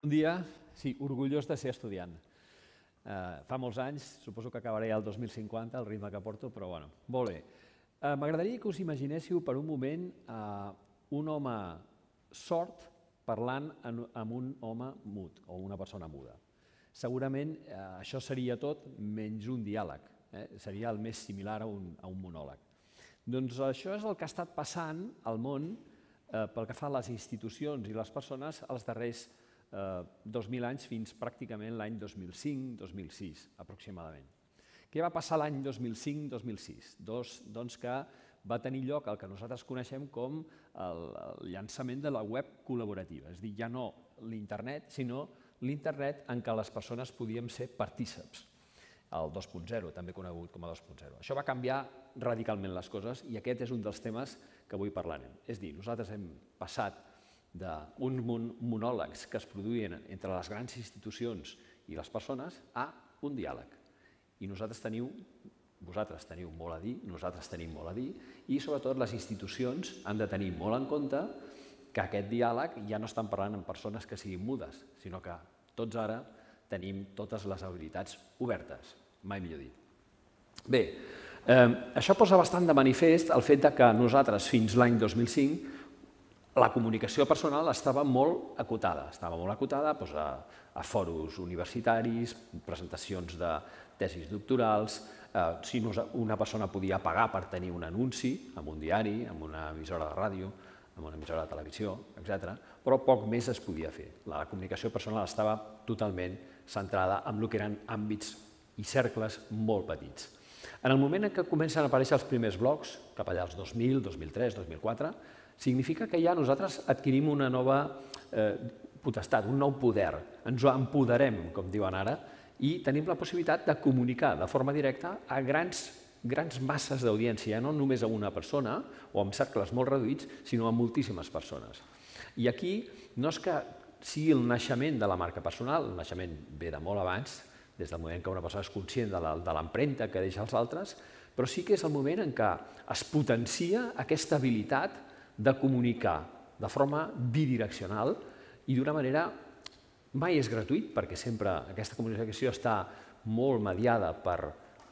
Un dia, sí, orgullós de ser estudiant. Fa molts anys, suposo que acabaré el 2050, el ritme que porto, però bueno, molt bé. M'agradaria que us imaginéssiu per un moment un home sord parlant amb un home mut o una persona muda. Segurament això seria tot menys un diàleg, seria el més similar a un monòleg. Doncs això és el que ha estat passant al món pel que fa a les institucions i les persones els darrers 2.000 anys fins pràcticament l'any 2005-2006, aproximadament. Què va passar l'any 2005-2006? Doncs que va tenir lloc el que nosaltres coneixem com el llançament de la web col·laborativa, és a dir, ja no l'internet, sinó l'internet en què les persones podíem ser partíceps, el 2.0, també conegut com a 2.0. Això va canviar radicalment les coses i aquest és un dels temes que avui parlarem. És a dir, nosaltres hem passat d'uns monòlegs que es produïen entre les grans institucions i les persones a un diàleg. I vosaltres teniu molt a dir, nosaltres tenim molt a dir, i sobretot les institucions han de tenir molt en compte que aquest diàleg ja no estan parlant amb persones que siguin mudes, sinó que tots ara tenim totes les habilitats obertes, mai millor dit. Bé, això posa bastant de manifest el fet que nosaltres fins l'any 2005 la comunicacació personal estava molt acotada. Estava molt acotada a fòrums universitaris, presentacions de tesis doctorals, si una persona podia pagar per tenir un anunci en un diari, en una emissora de ràdio, en una emissora de televisió, etc. Però poc més es podia fer. La comunicació personal estava totalment centrada en el que eren àmbits i cercles molt petits. En el moment en què comencen a aparèixer els primers blogs, cap allà als 2000, 2003, 2004, significa que ja nosaltres adquirim una nova potestat, un nou poder. Ens empoderem, com diuen ara, i tenim la possibilitat de comunicar de forma directa a grans masses d'audiència, no només a una persona o amb cercles molt reduïts, sinó a moltíssimes persones. I aquí no és que sigui el naixement de la marca personal, el naixement ve de molt abans, des del moment que una persona és conscient de l'empremta que deixa als altres, però sí que és el moment en què es potencia aquesta habilitat de comunicar de forma bidireccional i d'una manera mai és gratuït, perquè sempre aquesta comunicació està molt mediada per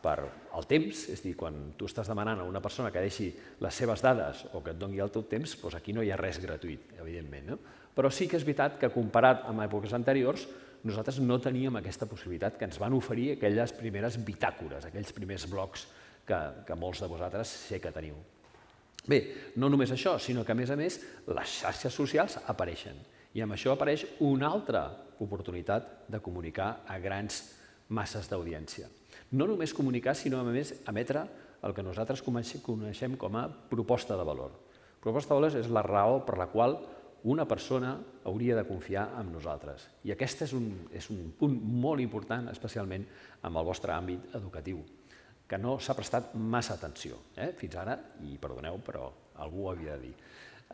el temps, és a dir, quan tu estàs demanant a una persona que deixi les seves dades o que et doni el teu temps, doncs aquí no hi ha res gratuït, evidentment. Però sí que és veritat que comparat amb èpoques anteriors, nosaltres no teníem aquesta possibilitat que ens van oferir aquelles primeres bitàcores, aquells primers blogs que molts de vosaltres sé que teniu. Bé, no només això, sinó que a més, les xarxes socials apareixen i amb això apareix una altra oportunitat de comunicar a grans masses d'audiència. No només comunicar, sinó a més emetre el que nosaltres coneixem com a proposta de valor. Proposta de valor és la raó per la qual una persona hauria de confiar en nosaltres. I aquest és un punt molt important, especialment en el vostre àmbit educatiu, que no s'ha prestat massa atenció fins ara, i perdoneu, però algú ho havia de dir.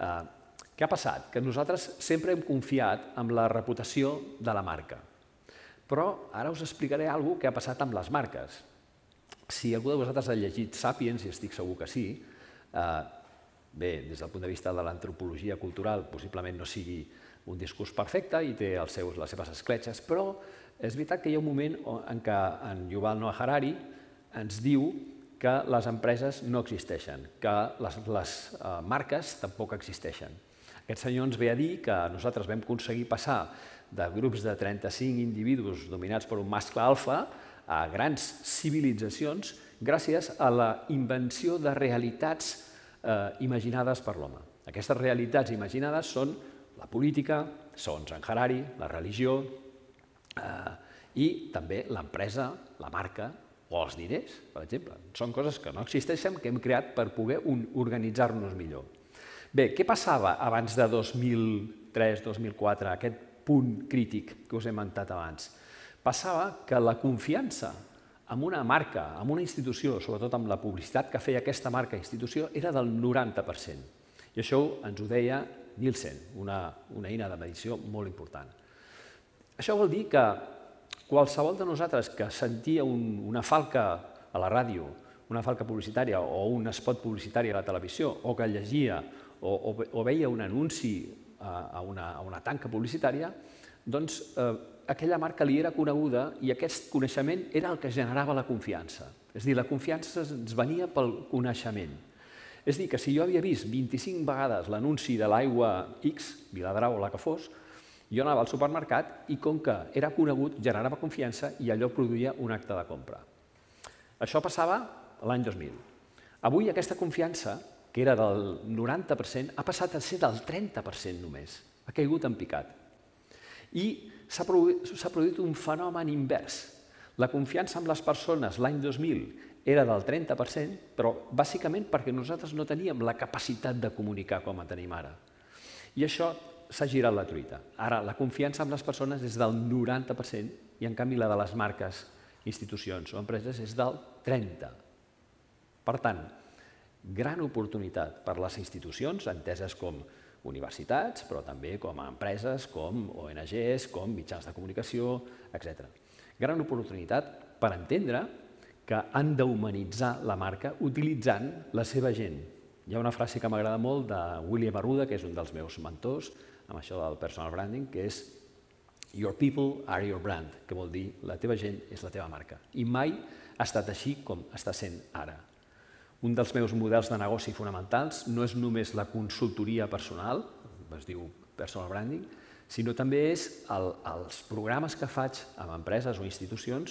Què ha passat? Que nosaltres sempre hem confiat en la reputació de la marca. Però ara us explicaré alguna cosa que ha passat amb les marques. Si algú de vosaltres ha llegit Sàpiens, i estic segur que sí, bé, des del punt de vista de l'antropologia cultural, possiblement no sigui un discurs perfecte i té les seves escletxes, però és veritat que hi ha un moment en què en Yuval Noah Harari ens diu que les empreses no existeixen, que les marques tampoc existeixen. Aquest senyor ens ve a dir que nosaltres vam aconseguir passar de grups de 35 individus dominats per un mascle alfa a grans civilitzacions gràcies a la invenció de realitats imaginades per l'home. Aquestes realitats imaginades són la política, segons en Harari, la religió i també l'empresa, la marca, o els diners, per exemple. Són coses que no existeixen, que hem creat per poder organitzar-nos millor. Bé, què passava abans de 2003-2004, aquest punt crític que us he mentat abans? Passava que la confiança en una marca, en una institució, sobretot amb la publicitat que feia aquesta marca o institució, era del 90%. I això ens ho deia Nielsen, una eina de medició molt important. Això vol dir que qualsevol de nosaltres que sentia una falca a la ràdio, una falca publicitària o un spot publicitari a la televisió, o que llegia o veia un anunci a una tanca publicitària, doncs aquella marca li era coneguda i aquest coneixement era el que generava la confiança. És a dir, la confiança ens venia pel coneixement. És a dir, que si jo havia vist 25 vegades l'anunci de l'aigua X, Viladrau o la que fos, jo anava al supermercat i com que era conegut, generava confiança i allò produïa un acte de compra. Això passava l'any 2000. Avui aquesta confiança, que era del 90%, ha passat a ser del 30% només. Ha caigut en picat. I s'ha produït un fenomen invers. La confiança en les persones l'any 2000 era del 30%, però bàsicament perquè nosaltres no teníem la capacitat de comunicar com la tenim ara. I això s'ha girat la truita. Ara, la confiança en les persones és del 90% i en canvi la de les marques, institucions o empreses és del 30%. Per tant, gran oportunitat per a les institucions, enteses com universitats, però també com a empreses, com ONGs, com mitjans de comunicació, etc. Gran oportunitat per entendre que han d'humanitzar la marca utilitzant la seva gent. Hi ha una frase que m'agrada molt de William Arruda, que és un dels meus mentors, amb això del personal branding, que és "Your people are your brand", que vol dir la teva gent és la teva marca. I mai ha estat així com està sent ara. Un dels meus models de negoci fonamentals no és només la consultoria personal, es diu personal branding, sinó també és els programes que faig amb empreses o institucions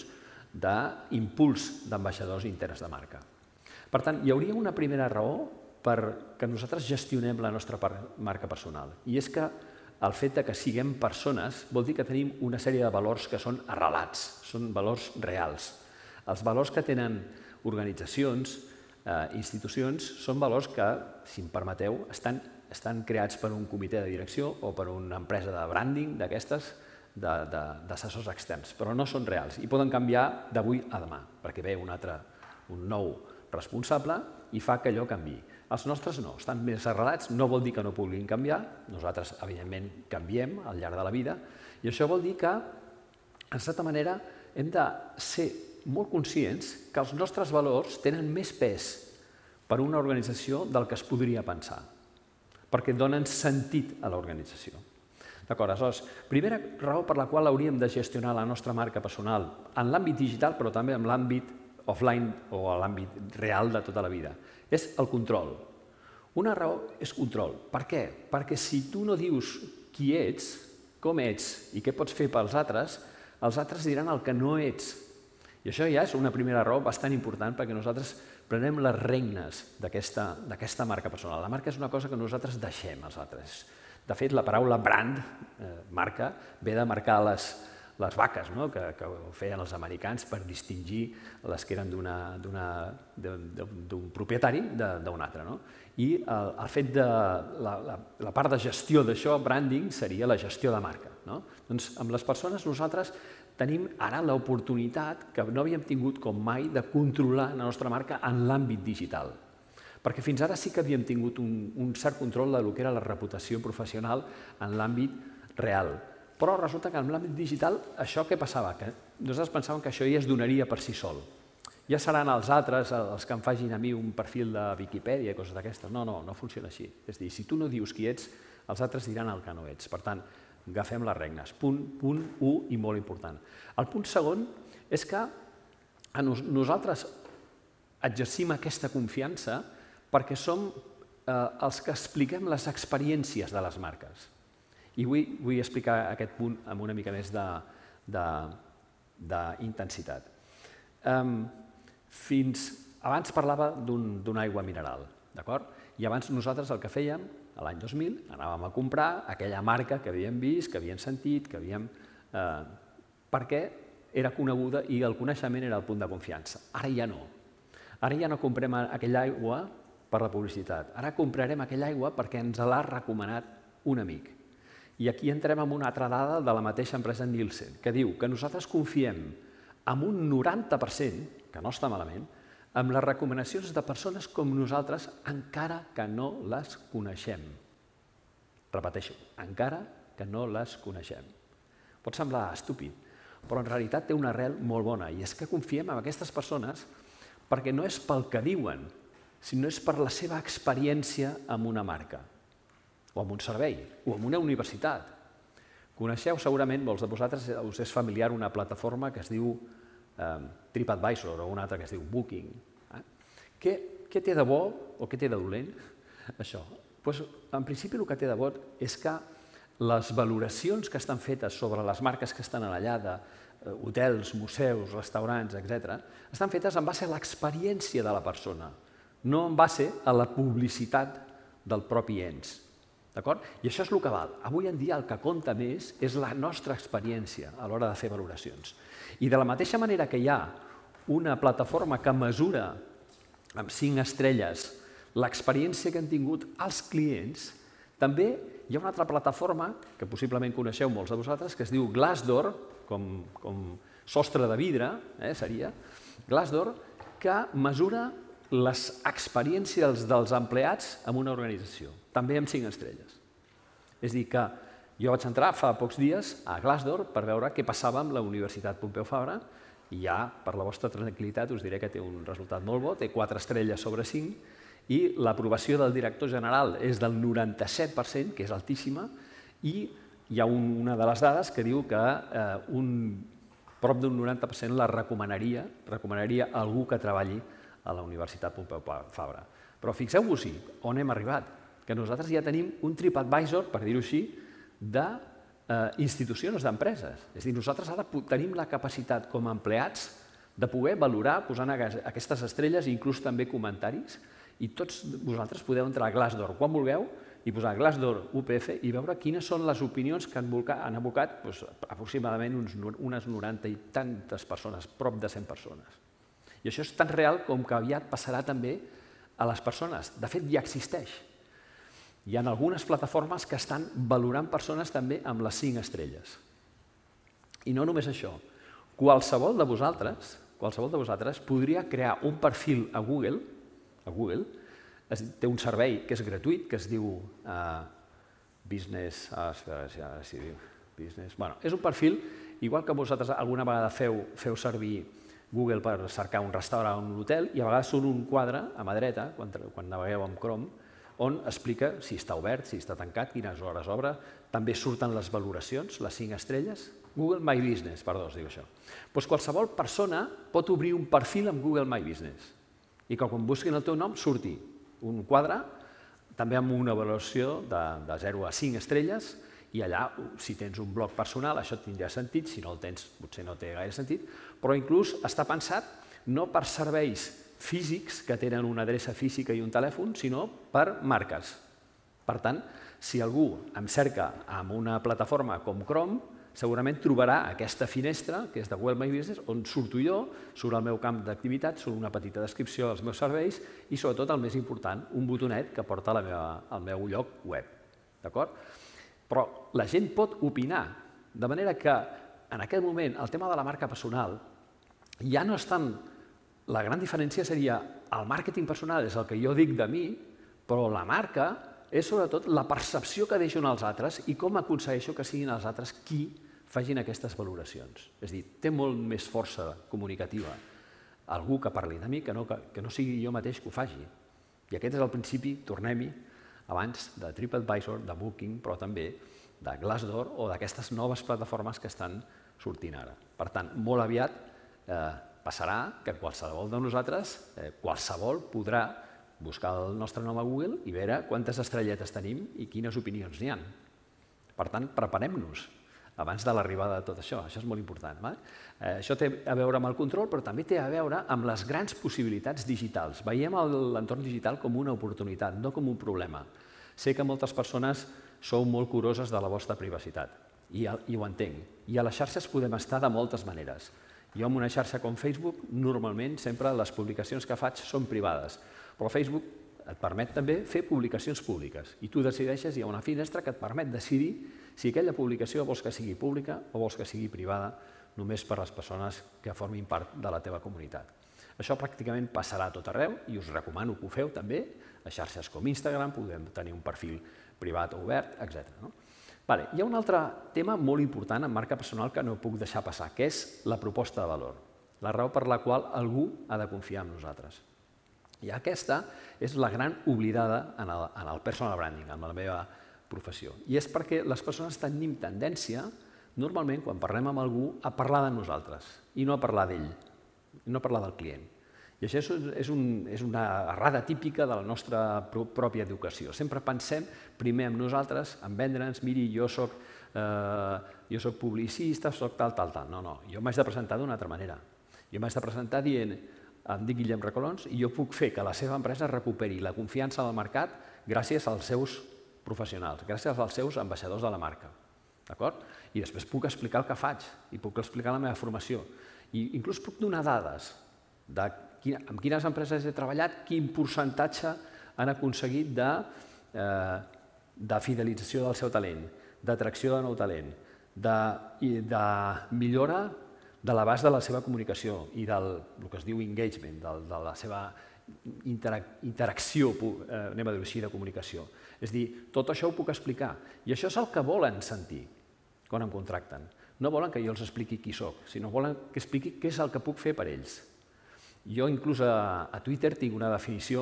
d'impuls d'ambaixadors interns de marca. Per tant, hi hauria una primera raó perquè nosaltres gestionem la nostra marca personal, i és que el fet que siguem persones vol dir que tenim una sèrie de valors que són arrelats, són valors reals. Els valors que tenen organitzacions, institucions, són valors que, si em permeteu, estan creats per un comitè de direcció o per una empresa de branding d'aquestes, d'assessors externs, però no són reals i poden canviar d'avui a demà, perquè ve un nou responsable i fa que allò canviï. Els nostres no, estan més arrelats, no vol dir que no puguin canviar, nosaltres evidentment canviem al llarg de la vida, i això vol dir que, en certa manera, hem de ser molt conscients que els nostres valors tenen més pes per a una organització del que es podria pensar, perquè donen sentit a l'organització. D'acord, aleshores, primera raó per la qual hauríem de gestionar la nostra marca personal en l'àmbit digital, però també en l'àmbit offline o a l'àmbit real de tota la vida, és el control. Una raó és control. Per què? Perquè si tu no dius qui ets, com ets i què pots fer pels altres, els altres diran el que no ets. I això ja és una primera raó bastant important perquè nosaltres prenem les regnes d'aquesta marca personal. La marca és una cosa que nosaltres deixem als altres. De fet, la paraula brand, marca, ve de marcar les vaques, que ho feien els americans per distingir les que eren d'un propietari d'un altre. I el fet de la part de gestió d'això, branding, seria la gestió de marca. Doncs amb les persones nosaltres tenim ara l'oportunitat que no havíem tingut com mai de controlar la nostra marca en l'àmbit digital. Perquè fins ara sí que havíem tingut un cert control del que era la reputació professional en l'àmbit real. Però resulta que en l'àmbit digital això què passava? Que nosaltres pensàvem que això ja es donaria per si sol. Ja seran els altres els que em facin a mi un perfil de Viquipèdia i coses d'aquestes. No, no funciona així. És a dir, si tu no dius qui ets, els altres diran el que no ets. Per tant, agafem les regnes. Punt 1 i molt important. El punt segon és que nosaltres exercim aquesta confiança perquè som els que expliquem les experiències de les marques. I vull explicar aquest punt amb una mica més d'intensitat. Abans parlava d'una aigua mineral, d'acord? I abans nosaltres el que fèiem, l'any 2000, anàvem a comprar aquella marca que havíem vist, que havíem sentit, perquè era coneguda i el coneixement era el punt de confiança. Ara ja no. Ara ja no comprem aquella aigua per la publicitat. Ara comprarem aquella aigua perquè ens l'ha recomanat un amic. I aquí entrem en una altra dada de la mateixa empresa Nielsen, que diu que nosaltres confiem en un 90%, que no està malament, amb les recomanacions de persones com nosaltres, encara que no les coneixem. Repeteixo, encara que no les coneixem. Pot semblar estúpid, però en realitat té una arrel molt bona, i és que confiem en aquestes persones perquè no és pel que diuen, sinó és per la seva experiència amb una marca, o amb un servei, o amb una universitat. Coneixeu segurament, molts de vosaltres, us és familiar una plataforma que es diu TripAdvisor o una altra que es diu Booking. Què té de bo o què té de dolent això? En principi el que té de bo és que les valoracions que estan fetes sobre les marques que estan allà, d'hotels, museus, restaurants, etc., estan fetes en base a l'experiència de la persona, no en base a la publicitat del propi ens. I això és el que val. Avui en dia el que compta més és la nostra experiència a l'hora de fer valoracions. I de la mateixa manera que hi ha una plataforma que mesura amb 5 estrelles l'experiència que han tingut els clients, també hi ha una altra plataforma que possiblement coneixeu molts de vosaltres, que es diu Glassdoor, com sostre de vidre, seria, Glassdoor, que mesura les experiències dels empleats en una organització, també amb 5 estrelles. És a dir, que jo vaig entrar fa pocs dies a Glassdoor per veure què passava amb la Universitat Pompeu Fabra i ja, per la vostra tranquil·litat, us diré que té un resultat molt bo, té 4 estrelles sobre 5 i l'aprovació del director general és del 97%, que és altíssima, i hi ha una de les dades que diu que prop d'un 90% la recomanaria a algú que treballi a la Universitat Pompeu Fabra. Però fixeu-vos-hi on hem arribat, que nosaltres ja tenim un TripAdvisor, per dir-ho així, d'institucions, d'empreses. És a dir, nosaltres ara tenim la capacitat com a empleats de poder valorar posant aquestes estrelles i inclús també comentaris, i tots vosaltres podeu entrar a Glassdoor quan vulgueu i posar Glassdoor UPF i veure quines són les opinions que han abocat aproximadament unes 90 i tantes persones, prop de 100 persones. I això és tan real com que aviat passarà també a les persones. De fet, ja existeix. Hi ha algunes plataformes que estan valorant persones també amb les 5 estrelles. I no només això. Qualsevol de vosaltres podria crear un perfil a Google, té un servei que és gratuït, que es diu Business... És un perfil, igual que vosaltres alguna vegada feu servir Google per cercar un restaurant o un hotel, i a vegades surt un quadre a mà dreta, quan navegueu amb Chrome, on explica si està obert, si està tancat, quines hores obre, també surten les valoracions, les 5 estrelles. Google My Business, perdó, es diu això. Qualsevol persona pot obrir un perfil amb Google My Business i que quan busquin el teu nom surti un quadre, també amb una valoració de 0 a 5 estrelles, i allà, si tens un blog personal, això tindrà sentit, si no el tens potser no té gaire sentit, però inclús està pensat no per serveis físics que tenen una adreça física i un telèfon, sinó per marques. Per tant, si algú em cerca amb una plataforma com Chrome, segurament trobarà aquesta finestra, que és de Google My Business, on surto jo, surt el meu camp d'activitat, surt una petita descripció dels meus serveis i, sobretot, el més important, un botonet que porta al meu lloc web. Però la gent pot opinar, de manera que en aquest moment el tema de la marca personal ja no és tant... La gran diferència seria el màrqueting personal és el que jo dic de mi, però la marca és sobretot la percepció que deixo en els altres i com aconsegueixo que siguin els altres qui facin aquestes valoracions. És a dir, té molt més força comunicativa algú que parli de mi que no sigui jo mateix que ho faci. I aquest és el principi, tornem-hi, abans de TripAdvisor, de Booking, però també de Glassdoor o d'aquestes noves plataformes que estan sortint ara. Per tant, molt aviat passarà que qualsevol de nosaltres, qualsevol podrà buscar el nostre nom a Google i veure quantes estrelletes tenim i quines opinions n'hi ha. Per tant, preparem-nos abans de l'arribada de tot això. Això és molt important. Això té a veure amb el control, però també té a veure amb les grans possibilitats digitals. Veiem l'entorn digital com una oportunitat, no com un problema. Sé que moltes persones sou molt curoses de la vostra privacitat, i ho entenc. I a les xarxes podem estar de moltes maneres. Jo en una xarxa com Facebook, normalment sempre les publicacions que faig són privades, però Facebook et permet també fer publicacions públiques i tu decideixes, hi ha una finestra que et permet decidir si aquella publicació vols que sigui pública o vols que sigui privada només per a les persones que formin part de la teva comunitat. Això pràcticament passarà a tot arreu i us recomano que ho feu també a xarxes com Instagram, podem tenir un perfil privat o obert, etc. Hi ha un altre tema molt important en marca personal que no puc deixar passar, que és la proposta de valor, la raó per la qual algú ha de confiar en nosaltres. I aquesta és la gran oblidada en el personal branding, en la meva professió. I és perquè les persones tenim tendència, normalment, quan parlem amb algú, a parlar de nosaltres i no a parlar d'ell, no a parlar del client. I això és una errada típica de la nostra pròpia educació. Sempre pensem primer en nosaltres, en vendre'ns, miri, jo soc publicista, soc tal. No, jo m'haig de presentar d'una altra manera. Jo m'haig de presentar dient, em dic Guillem Recolons i jo puc fer que la seva empresa recuperi la confiança del mercat gràcies als seus professionals, gràcies als seus ambaixadors de la marca. D'acord? I després puc explicar el que faig i puc explicar la meva formació. I inclús puc donar dades de amb quines empreses he treballat, quin percentatge han aconseguit de fidelització del seu talent, d'atracció de nou talent, de millora de l'abast de la seva comunicació i del que es diu engagement, de la seva interacció, anem a dir-ho així, de comunicació. És a dir, tot això ho puc explicar. I això és el que volen sentir quan em contracten. No volen que jo els expliqui qui soc, sinó volen que expliqui què és el que puc fer per ells. Jo inclús a Twitter tinc una definició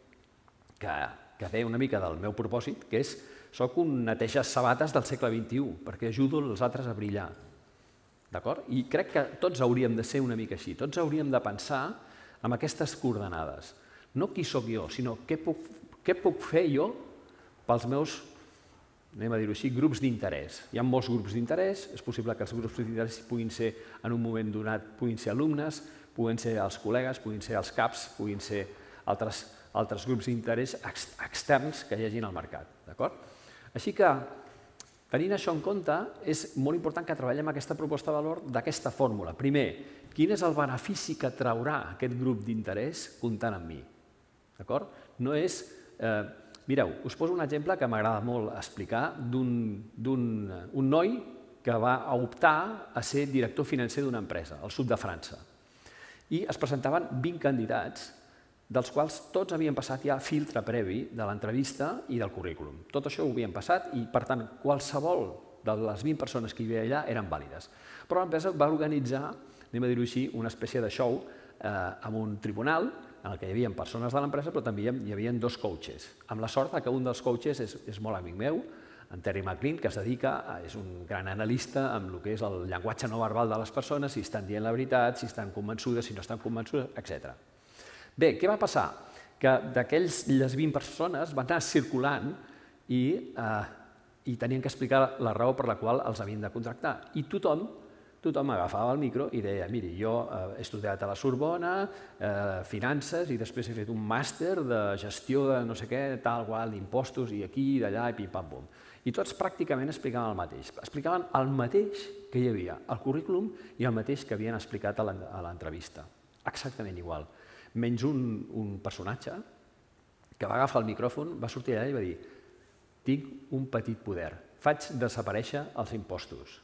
que ve una mica del meu propòsit, que és soc un neteges sabates del segle XXI, perquè ajudo els altres a brillar. D'acord? I crec que tots hauríem de ser una mica així, tots hauríem de pensar en aquestes coordenades. No qui sóc jo, sinó què puc fer jo pels meus, anem a dir-ho així, grups d'interès. Hi ha molts grups d'interès, és possible que els grups d'interès puguin ser, en un moment donat, puguin ser alumnes, puguin ser els col·legues, puguin ser els caps, puguin ser altres grups d'interès externs que hi hagi al mercat. Així que, tenint això en compte, és molt important que treballem aquesta proposta de valor d'aquesta fórmula. Primer, quin és el benefici que traurà aquest grup d'interès comptant amb mi? No és... Mireu, us poso un exemple que m'agrada molt explicar d'un noi que va optar a ser director financer d'una empresa, al sud de França. I es presentaven 20 candidats, dels quals tots havien passat ja filtre previ de l'entrevista i del currículum. Tot això ho havien passat i, per tant, qualsevol de les 20 persones que hi havia allà eren vàlides. Però l'empresa va organitzar, anem a dir-ho així, una espècie de show amb un tribunal en què hi havia persones de l'empresa, però també hi havia 2 coaches. Amb la sort que un dels coaches és molt amic meu, en Terry McLean, que es dedica, és un gran analista amb el que és el llenguatge no verbal de les persones, si estan dient la veritat, si estan convençudes, si no estan convençudes, etc. Bé, què va passar? Que d'aquelles 20 persones van anar circulant i tenien que explicar la raó per la qual els havien de contractar. I tothom agafava el micro i deia, miri, jo he estudiat a la Sorbona, finances, i després he fet un màster de gestió de no sé què, tal, qual, d'impostos, i aquí, i d'allà, i pim-pam-pum. I tots pràcticament explicaven el mateix. Explicaven el mateix que hi havia al currículum i el mateix que havien explicat a l'entrevista. Exactament igual. Menys un personatge que va agafar el micròfon, va sortir allà i va dir tinc un petit poder, faig desaparèixer els impostos.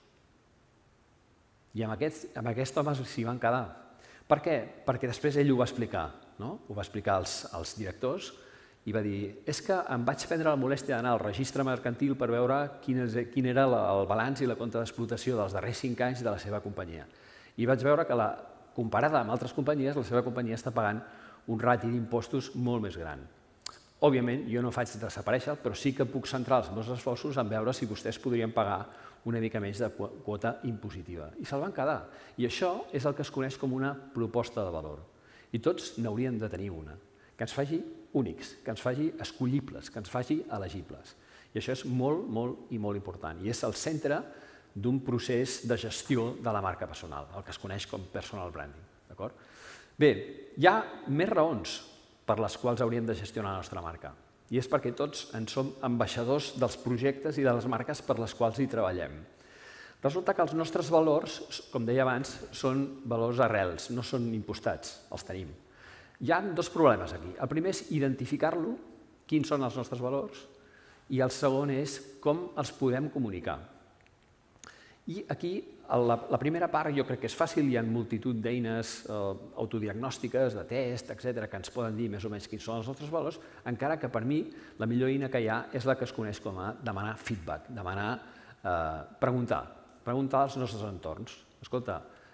I amb aquest home s'hi van quedar. Per què? Perquè després ell ho va explicar, ho va explicar als directors i va dir és que em vaig prendre la molèstia d'anar al registre mercantil per veure quin era el balanç i la compte d'explotació dels darrers 5 anys de la seva companyia. I vaig veure que, comparada amb altres companyies, la seva companyia està pagant un rati d'impostos molt més gran. Òbviament, jo no faig desaparèixer, però sí que puc centrar els meus esforços en veure si vostès podrien pagar una mica més de quota impositiva. I se'l van quedar. I això és el que es coneix com una proposta de valor. I tots n'haurien de tenir una, que ens faci únics, que ens faci escollibles, que ens faci elegibles. I això és molt, molt i molt important. I és el centre d'un procés de gestió de la marca personal, el que es coneix com personal branding. Bé, hi ha més raons per les quals hauríem de gestionar la nostra marca. I és perquè tots en som ambaixadors dels projectes i de les marques per les quals hi treballem. Resulta que els nostres valors, com deia abans, són valors arrels, no són impostats, els tenim. Hi ha 2 problemes aquí. El primer és identificar-lo, quins són els nostres valors, i el segon és com els podem comunicar. I aquí, la primera part jo crec que és fàcil, hi ha multitud d'eines autodiagnòstiques, de test, etc., que ens poden dir més o menys quins són els nostres valors, encara que per mi la millor eina que hi ha és la que es coneix com a demanar feedback, preguntar als nostres entorns. Escolta,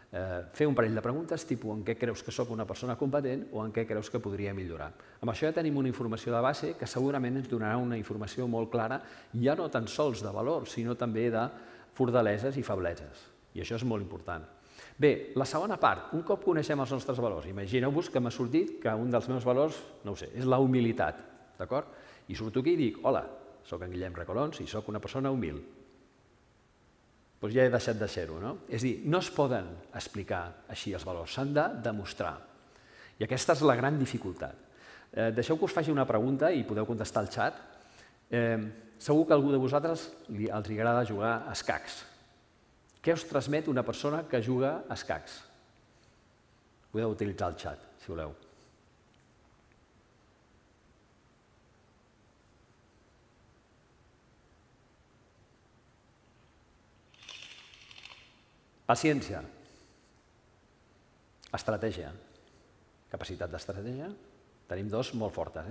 Fer un parell de preguntes, tipus en què creus que sóc una persona competent o en què creus que podria millorar. Amb això ja tenim una informació de base que segurament ens donarà una informació molt clara, ja no tan sols de valor, sinó també de fortaleses i febleses. I això és molt important. Bé, la segona part, un cop coneixem els nostres valors, imagineu-vos que m'ha sortit que un dels meus valors, no ho sé, és la humilitat, d'acord? I surto aquí i dic, hola, soc en Guillem Recolons i soc una persona humil. Doncs ja he deixat de ser-ho, no? És a dir, no es poden explicar així els valors, s'han de demostrar. I aquesta és la gran dificultat. Deixeu que us faci una pregunta i podeu contestar al xat. Segur que a algú de vosaltres els agrada jugar a escacs. Què us transmet una persona que juga a escacs? Podeu utilitzar el xat, si voleu. Paciència, estratègia, capacitat d'estratègia. Tenim dos molt fortes.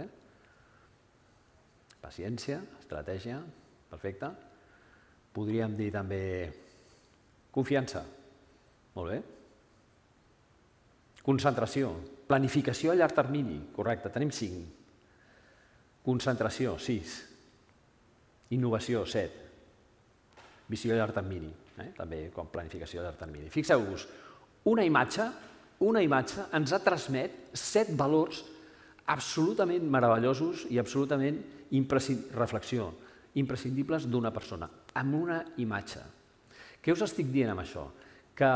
Paciència, estratègia, perfecte. Podríem dir també confiança, molt bé. Concentració, planificació a llarg termini, correcte, tenim 5. Concentració, 6. Innovació, 7. Visió a llarg termini, també com planificació a llarg termini. Fixeu-vos, una imatge ens ha transmet 7 valors absolutament meravellosos i absolutament reflexió, imprescindibles d'una persona, amb una imatge. Què us estic dient amb això? Que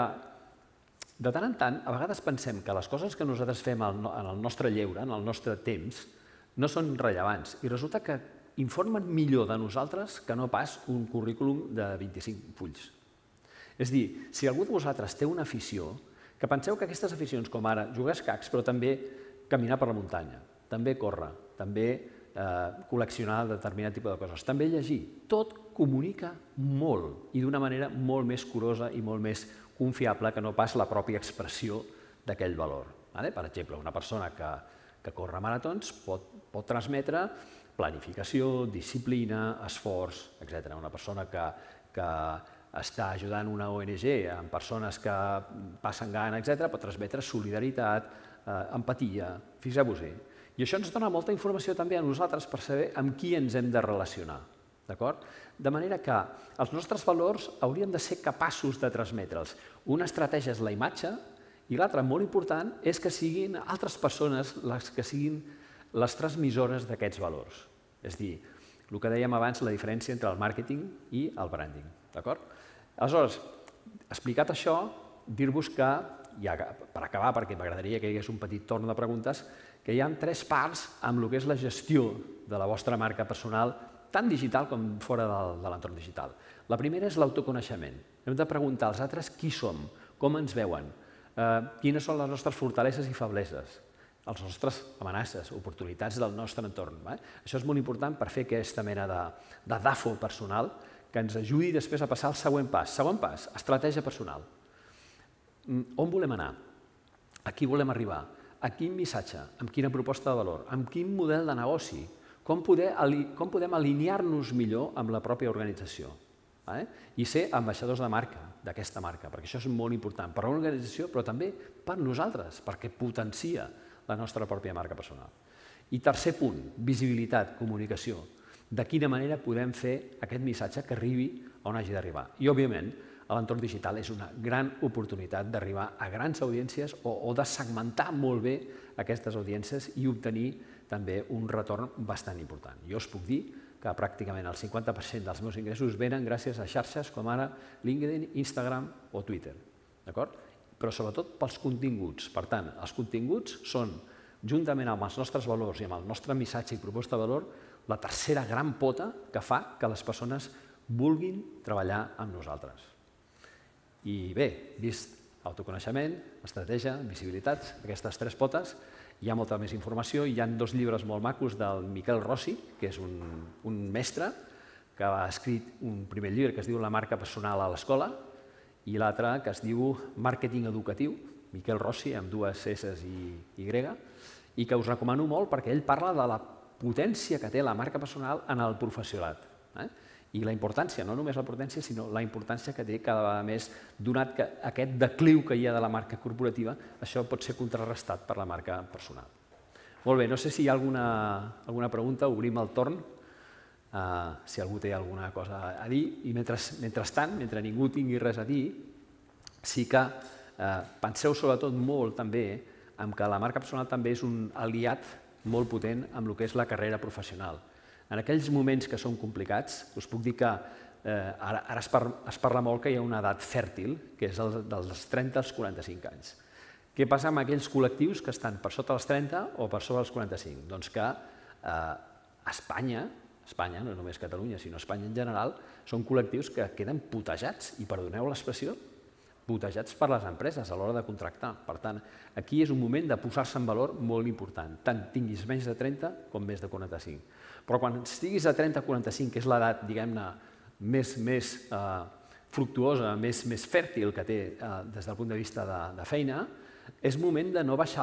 de tant en tant, a vegades pensem que les coses que nosaltres fem en el nostre lleure, en el nostre temps, no són rellevants i resulta que informen millor de nosaltres que no pas un currículum de 25 fulls. És a dir, si algú de vosaltres té una afició, que penseu que aquestes aficions, com ara jugar a escacs, però també caminar per la muntanya, també córrer, també col·leccionar determinat tipus de coses, també llegir, tot comunica molt i d'una manera molt més curosa i molt més confiable que no pas la pròpia expressió d'aquell valor. Per exemple, una persona que corre maratons pot transmetre planificació, disciplina, esforç, etc. Una persona que està ajudant una ONG amb persones que passen gana, etc., pot transmetre solidaritat, empatia, fixeu-vos-hi. I això ens dona molta informació també a nosaltres per saber amb qui ens hem de relacionar. De manera que els nostres valors hauríem de ser capaços de transmetre'ls. Una estratègia és la imatge i l'altra, molt important, és que siguin altres persones les que siguin les transmissores d'aquests valors. És a dir, el que dèiem abans, la diferència entre el màrqueting i el branding. Aleshores, explicat això, dir-vos que, per acabar, perquè m'agradaria que hi hagués un petit torn de preguntes, que hi ha 3 parts amb el que és la gestió de la vostra marca personal, tant digital com fora de l'entorn digital. La primera és l'autoconeixement. Hem de preguntar als altres qui som, com ens veuen, quines són les nostres fortaleses i febleses, les nostres amenaces, oportunitats del nostre entorn. Això és molt important per fer aquesta mena de DAFO personal que ens ajudi després a passar al següent pas. Segon pas, estratègia personal. On volem anar? A qui volem arribar? A quin missatge? Amb quina proposta de valor? Amb quin model de negoci? Com podem alinear-nos millor amb la pròpia organització? I ser ambaixadors de marca, d'aquesta marca, perquè això és molt important per a l'organització, però també per nosaltres, perquè potencia la nostra pròpia marca personal. I tercer punt, visibilitat, comunicació. De quina manera podem fer aquest missatge que arribi on hagi d'arribar. I, òbviament, l'entorn digital és una gran oportunitat d'arribar a grans audiències o de segmentar molt bé aquestes audiències i obtenir també un retorn bastant important. Jo us puc dir que pràcticament el 50% dels meus ingressos venen gràcies a xarxes com ara LinkedIn, Instagram o Twitter. Però sobretot pels continguts. Per tant, els continguts són, juntament amb els nostres valors i amb el nostre missatge i proposta de valor, la tercera gran pota que fa que les persones vulguin treballar amb nosaltres. I bé, vist autoconeixement, estratègia, visibilitats, aquestes 3 potes, hi ha molta més informació. Hi ha 2 llibres molt macos del Miquel Rossi, que és un mestre, que ha escrit un primer llibre que es diu La marca personal a l'escola i l'altre que es diu Màrqueting educatiu, Miquel Rossi, amb 2 S i Y, i que us recomano molt perquè ell parla de la potència que té la marca personal en el professorat. I la importància, no només la potència, sinó la importància que té cada vegada més, donat que aquest decliu que hi ha de la marca corporativa, això pot ser contrarrestat per la marca personal. Molt bé, no sé si hi ha alguna pregunta, obrim el torn, si algú té alguna cosa a dir, i mentrestant, mentre ningú tingui res a dir, sí que penseu sobretot molt també en que la marca personal també és un aliat molt potent amb el que és la carrera professional. En aquells moments que són complicats, us puc dir que ara es parla molt que hi ha una edat fèrtil, que és dels 30 als 45 anys. Què passa amb aquells col·lectius que estan per sota dels 30 o per sobre dels 45? Doncs que Espanya, no només Catalunya, sinó Espanya en general, són col·lectius que queden putejats, i perdoneu l'expressió, putejats per les empreses a l'hora de contractar. Per tant, aquí és un moment de posar-se en valor molt important, tant tinguis menys de 30 com més de 45. Però quan estiguis a 30-45, que és l'edat, diguem-ne, més fructuosa, més fèrtil que té des del punt de vista de feina, és moment de no baixar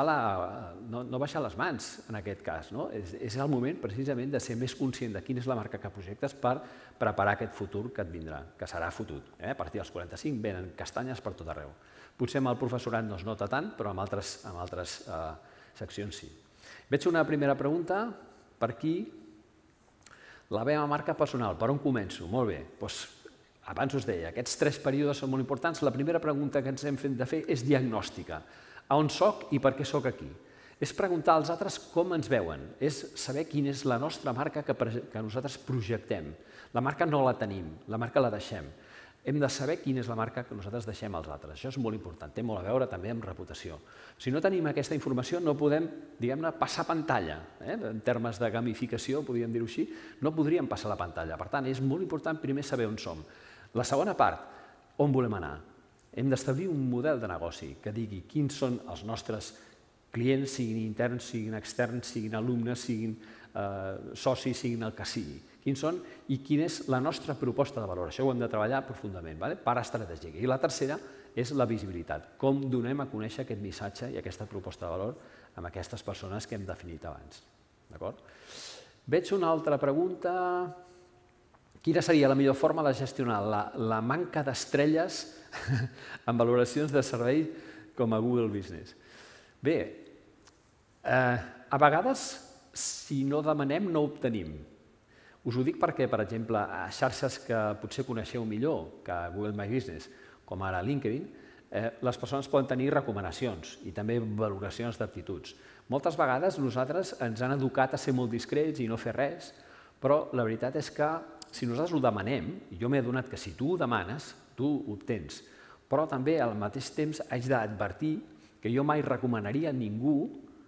les mans, en aquest cas. És el moment, precisament, de ser més conscient de quina és la marca que projectes per preparar aquest futur que et vindrà, que serà fotut. A partir dels 45 venen castanyes per tot arreu. Potser amb el professorat no es nota tant, però amb altres seccions sí. Veig una primera pregunta per aquí. La meva marca personal, per on començo? Molt bé, abans us deia, aquests 3 períodes són molt importants. La primera pregunta que ens hem de fer és diagnòstica. A on soc i per què soc aquí? És preguntar als altres com ens veuen, és saber quina és la nostra marca que nosaltres projectem. La marca no la tenim, la marca la deixem. Hem de saber quina és la marca que nosaltres deixem als altres. Això és molt important, té molt a veure també amb reputació. Si no tenim aquesta informació no podem, diguem-ne, passar pantalla. En termes de gamificació, podríem dir-ho així, no podríem passar la pantalla. Per tant, és molt important primer saber on som. La segona part, on volem anar? Hem d'establir un model de negoci que digui quins són els nostres clients, siguin interns, siguin externs, siguin alumnes, siguin socis, siguin el que sigui. Quins són i quina és la nostra proposta de valor. Això ho hem de treballar profundament, part estratègica. I la tercera és la visibilitat. Com donem a conèixer aquest missatge i aquesta proposta de valor amb aquestes persones que hem definit abans. Veig una altra pregunta. Quina seria la millor forma de gestionar la manca d'estrelles en valoracions de servei com a Google Business? Bé, a vegades, si no demanem, no obtenim. Us ho dic perquè, per exemple, a xarxes que potser coneixeu millor que Google My Business, com ara LinkedIn, les persones poden tenir recomanacions i també valoracions d'aptituds. Moltes vegades nosaltres ens han educat a ser molt discrets i no fer res, però la veritat és que si nosaltres ho demanem, i jo m'he adonat que si tu ho demanes, tu ho obtens, però també al mateix temps haig d'advertir que jo mai recomanaria a ningú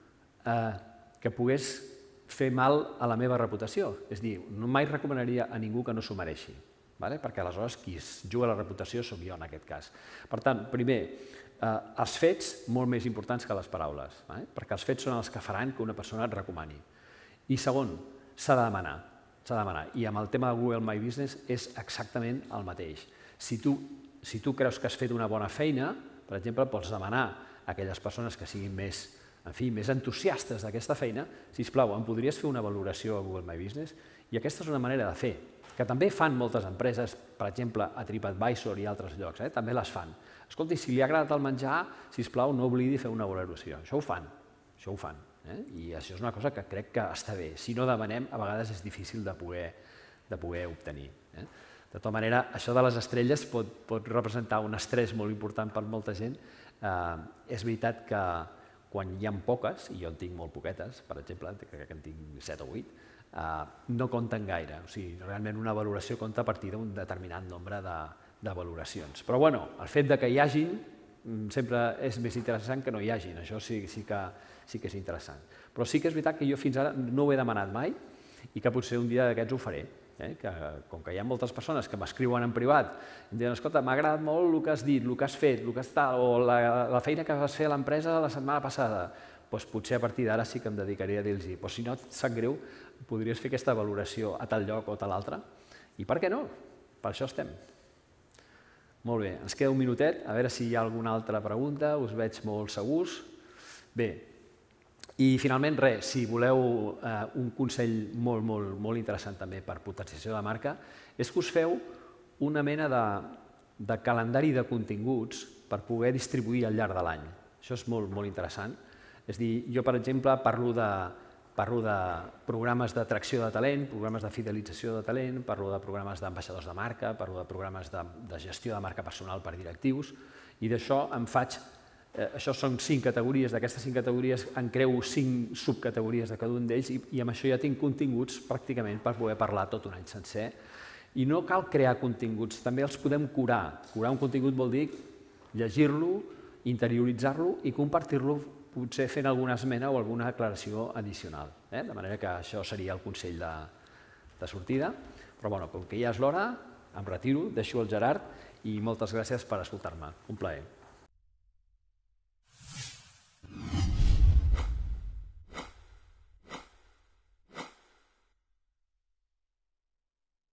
que pogués fer mal a la meva reputació. És a dir, mai recomanaria a ningú que no s'ho mereixi, perquè aleshores qui es juga la reputació sóc jo en aquest cas. Per tant, primer, els fets molt més importants que les paraules, perquè els fets són els que faran que una persona et recomani. I segon, s'ha de demanar. I amb el tema de Google My Business és exactament el mateix. Si tu creus que has fet una bona feina, per exemple, pots demanar a aquelles persones que siguin més entusiastes d'aquesta feina, sisplau, em podries fer una valoració a Google My Business? I aquesta és una manera de fer, que també fan moltes empreses, per exemple, a TripAdvisor i altres llocs, també les fan. Escolti, si li ha agradat el menjar, sisplau, no oblidi fer una valoració. Això ho fan. I això és una cosa que crec que està bé. Si no demanem, a vegades és difícil de poder obtenir. De tota manera, això de les estrelles pot representar un estrès molt important per molta gent. És veritat que quan hi ha poques, i jo en tinc molt poquetes, per exemple, crec que en tinc 7 o 8, no compten gaire. O sigui, realment una valoració compta a partir d'un determinat nombre de valoracions. Però bueno, el fet que hi hagin sempre és més interessant que no hi hagin, això sí que és interessant. Però sí que és veritat que jo fins ara no ho he demanat mai i que potser un dia d'aquests ho faré. Com que hi ha moltes persones que m'escriuen en privat i em diuen, escolta, m'ha agradat molt el que has dit, el que has fet, el que està, o la feina que vas fer a l'empresa la setmana passada, doncs potser a partir d'ara sí que em dedicaré a dir-los, però si no et sap greu, podries fer aquesta valoració a tal lloc o a tal altre? I per què no? Per això estem. Molt bé, ens queda un minutet, a veure si hi ha alguna altra pregunta, us veig molt segurs. Bé, I finalment, res, si voleu un consell molt, molt, molt interessant també per potenciació de la marca, és que us feu una mena de calendari de continguts per poder distribuir al llarg de l'any. Això és molt, molt interessant. És a dir, jo, per exemple, parlo de programes d'atracció de talent, programes de fidelització de talent, parlo de programes d'ambaixadors de marca, parlo de programes de gestió de marca personal per directius, i d'això em faig... Això són 5 categories, d'aquestes 5 categories en creo 5 subcategories de cada un d'ells i amb això ja tinc continguts pràcticament per poder parlar tot un any sencer. I no cal crear continguts, també els podem curar. Curar un contingut vol dir llegir-lo, interioritzar-lo i compartir-lo potser fent alguna esmena o alguna aclaració addicional. De manera que això seria el consell de sortida. Però com que ja és l'hora, em retiro, deixo el Gerard i moltes gràcies per escoltar-me. Un plaer.